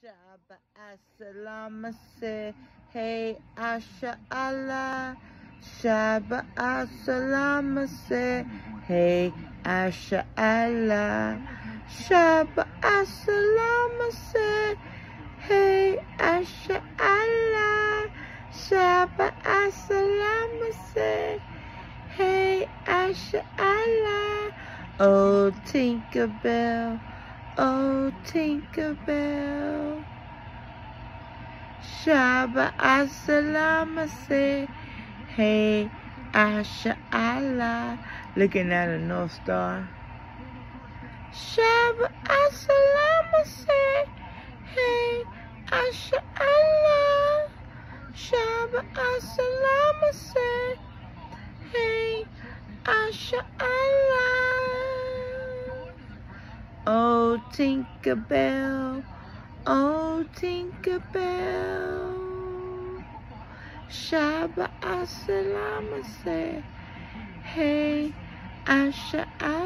Shaba Assalam say, hey Asha Allah. Shaba Assalam say, hey Asha Allah. Shaba Assalam say, hey Asha Allah. Shaba Assalam say, hey Asha Allah. Oh Tinkerbell. Oh, Tinkerbell. Shaba Assalam say, hey, Asha Allah. Looking at a North Star. Shaba Assalam say, hey, Asha Allah. Shaba Assalam say, hey, Asha Allah. Oh, Tinkerbell, oh, Tinkerbell. Shaba Assalam say, hey, Asha Allah.